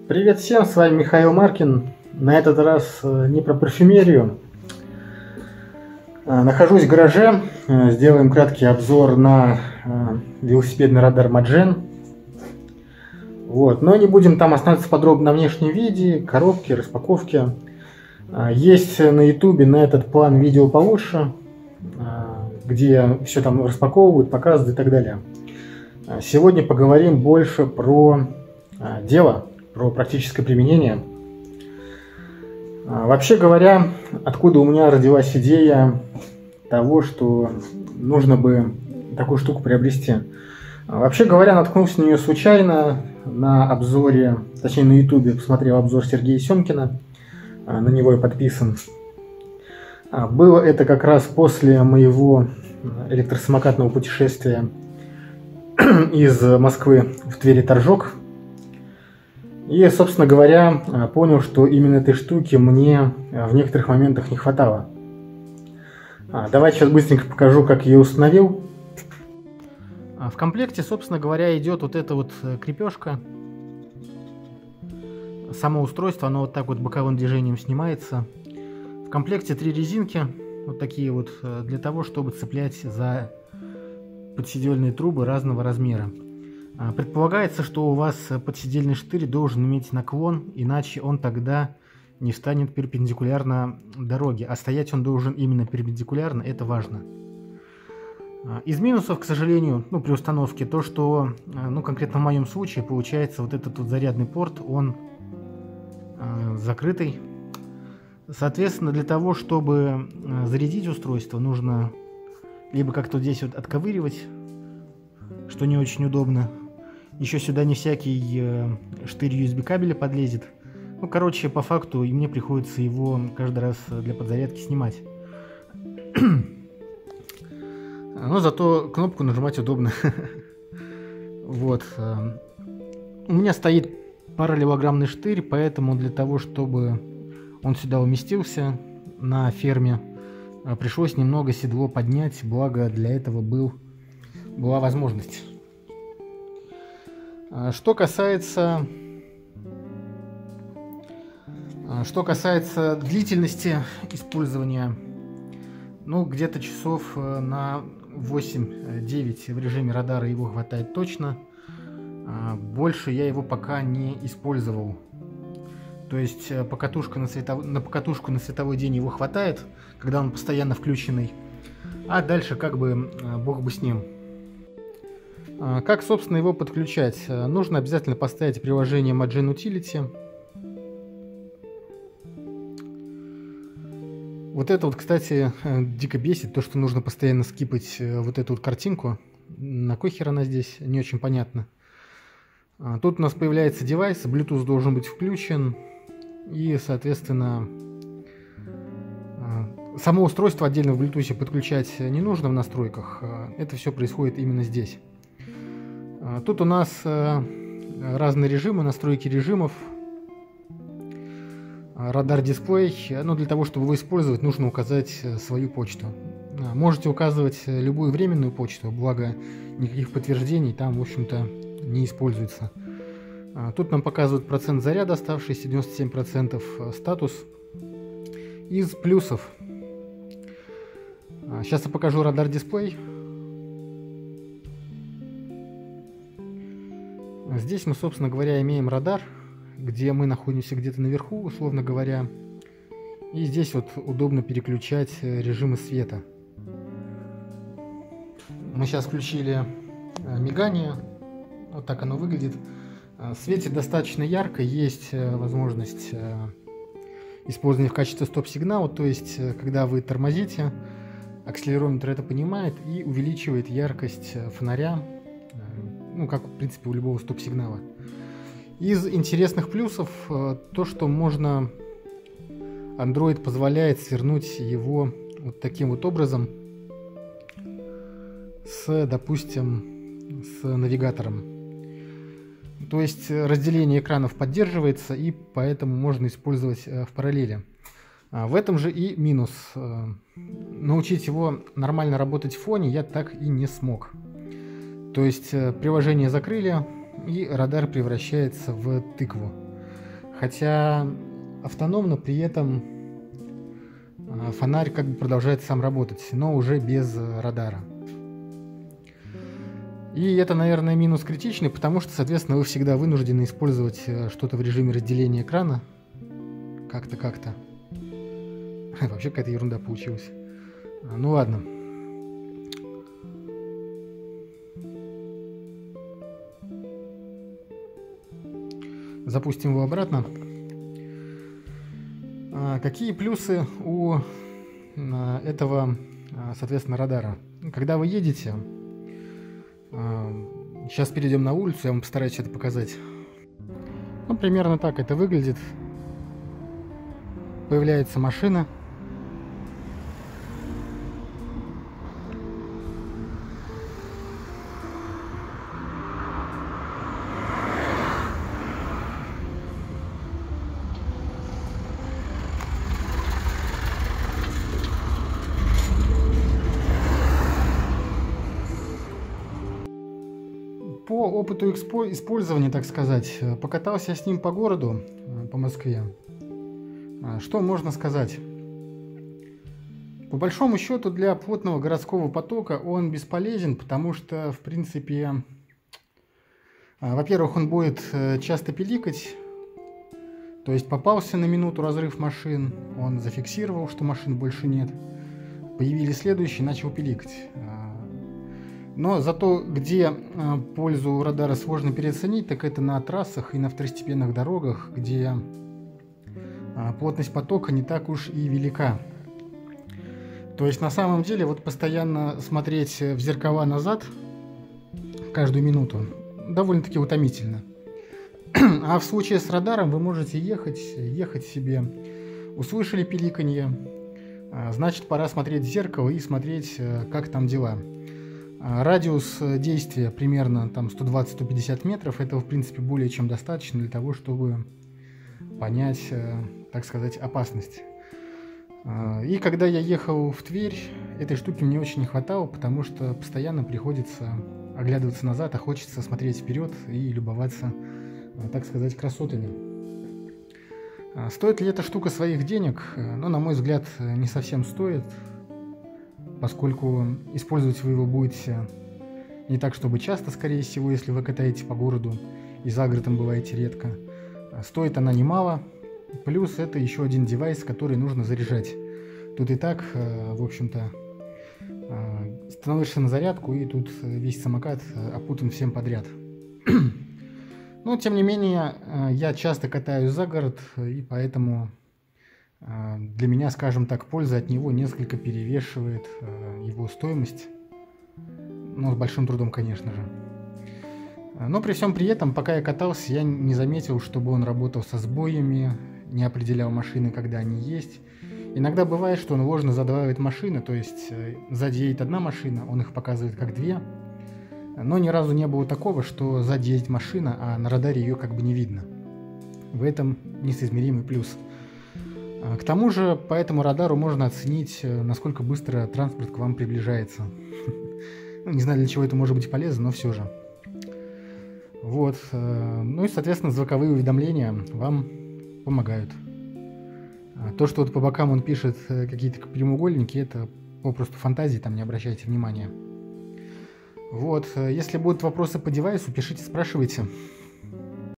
Привет всем, с вами Михаил Маркин. На этот раз не про парфюмерию. Нахожусь в гараже. Сделаем краткий обзор на велосипедный радар Magen. Но не будем там останавливаться подробно на внешнем виде, коробке, распаковке. Есть на YouTube на этот план видео получше, где все там распаковывают, показывают и так далее. Сегодня поговорим больше про дело, про практическое применение. Вообще говоря, откуда у меня родилась идея того, что нужно бы такую штуку приобрести. Вообще говоря, наткнулся на нее случайно на обзоре, точнее на YouTube, посмотрел обзор Сергея Семкина, на него я подписан. Было это как раз после моего электросамокатного путешествия из Москвы в Твери-Торжок. И, собственно говоря, понял, что именно этой штуки мне в некоторых моментах не хватало. Давайте сейчас быстренько покажу, как я ее установил. В комплекте, собственно говоря, идет вот эта вот крепежка. Само устройство, оно вот так вот боковым движением снимается. В комплекте 3 резинки, вот такие вот, для того, чтобы цеплять за подседельные трубы разного размера. Предполагается, что у вас подседельный штырь должен иметь наклон, иначе он тогда не встанет перпендикулярно дороге. А стоять он должен именно перпендикулярно, это важно. Из минусов, к сожалению, при установке, то, что, конкретно в моем случае, получается, вот этот вот зарядный порт, он закрытый. Соответственно, для того, чтобы зарядить устройство, нужно либо как-то здесь вот отковыривать, что не очень удобно. Еще сюда не всякий штырь USB кабеля подлезет. Короче, по факту и мне приходится его каждый раз для подзарядки снимать. Но зато кнопку нажимать удобно. Вот. У меня стоит параллелограммный штырь, поэтому для того, чтобы он сюда уместился на ферме, пришлось немного седло поднять, благо для этого была возможность. Что касается длительности использования, где-то часов на 8-9 в режиме радара его хватает точно. Больше я его пока не использовал. То есть на покатушку на световой день его хватает, когда он постоянно включенный. А дальше как бы бог бы с ним. Как, собственно, его подключать? Нужно обязательно поставить приложение Magen Utility. Вот это вот, кстати, дико бесит, то, что нужно постоянно скипать вот эту вот картинку. На кой хер она здесь? Не очень понятно. Тут у нас появляется девайс, Bluetooth должен быть включен. И, соответственно, само устройство отдельно в Bluetooth подключать не нужно в настройках. Это все происходит именно здесь. Тут у нас разные режимы, настройки режимов. Радар-дисплей. Для того, чтобы его использовать, нужно указать свою почту. Можете указывать любую временную почту, благо никаких подтверждений там, в общем-то, не используется. Тут нам показывают процент заряда, оставшийся 97%, статус. Из плюсов. Сейчас я покажу радар-дисплей. Здесь мы, собственно говоря, имеем радар, где мы находимся где-то наверху, условно говоря. И здесь вот удобно переключать режимы света. Мы сейчас включили мигание. Вот так оно выглядит. Светит достаточно ярко, есть возможность использования в качестве стоп-сигнала, то есть когда вы тормозите, акселерометр это понимает и увеличивает яркость фонаря, как в принципе у любого стоп-сигнала. Из интересных плюсов то, что можно, Android позволяет свернуть его вот таким вот образом допустим, с навигатором. То есть разделение экранов поддерживается, и поэтому можно использовать в параллели. В этом же и минус. Научить его нормально работать в фоне я так и не смог. То есть приложение закрыли, и радар превращается в тыкву. хотя автономно при этом фонарь как бы продолжает сам работать, но уже без радара. И это, наверное, минус критичный, потому что, соответственно, вы всегда вынуждены использовать что-то в режиме разделения экрана. Как-то. Вообще какая-то ерунда получилась. Ну ладно. Запустим его обратно. Какие плюсы у этого, соответственно, радара? Когда вы едете, сейчас перейдем на улицу, я вам постараюсь это показать. Ну, примерно так это выглядит. Появляется машина. По опыту использования, так сказать, покатался я с ним по городу, по Москве. Что можно сказать? По большому счету, для плотного городского потока он бесполезен, потому что, в принципе, во-первых, он будет часто пиликать. То есть попался на минуту разрыв машин, он зафиксировал, что машин больше нет. Появились следующие, начал пиликать. Но зато где пользу радара сложно переоценить, так это на трассах и на второстепенных дорогах, где плотность потока не так уж и велика. То есть на самом деле вот постоянно смотреть в зеркала назад каждую минуту довольно-таки утомительно. А в случае с радаром вы можете ехать себе, услышали пиликанье, значит пора смотреть в зеркало и смотреть, как там дела. Радиус действия примерно там 120-150 метров, этого в принципе более чем достаточно для того, чтобы понять, так сказать, опасность. И когда я ехал в Тверь, этой штуки мне очень не хватало, потому что постоянно приходится оглядываться назад, а хочется смотреть вперед и любоваться, так сказать, красотами. Стоит ли эта штука своих денег? Ну, на мой взгляд, не совсем стоит, поскольку использовать вы его будете не так, чтобы часто, скорее всего, если вы катаете по городу и за городом бываете редко. Стоит она немало, плюс это еще один девайс, который нужно заряжать. Тут и так, в общем-то, становишься на зарядку, и тут весь самокат опутан всем подряд. Но, тем не менее, я часто катаюсь за город, и поэтому для меня, скажем так, польза от него несколько перевешивает его стоимость. Но с большим трудом, конечно же. Но при всем при этом, пока я катался, я не заметил, чтобы он работал со сбоями, не определял машины, когда они есть. Иногда бывает, что он ложно задваивает машины, то есть сзади едет одна машина, он их показывает как две. Но ни разу не было такого, что сзади едет машина, а на радаре ее как бы не видно. В этом несоизмеримый плюс. К тому же, по этому радару можно оценить, насколько быстро транспорт к вам приближается. Не знаю, для чего это может быть полезно, но все же. Вот. Ну и, соответственно, звуковые уведомления вам помогают. То, что вот по бокам он пишет какие-то прямоугольники, это попросту фантазии, там не обращайте внимания. Вот. Если будут вопросы по девайсу, пишите, спрашивайте.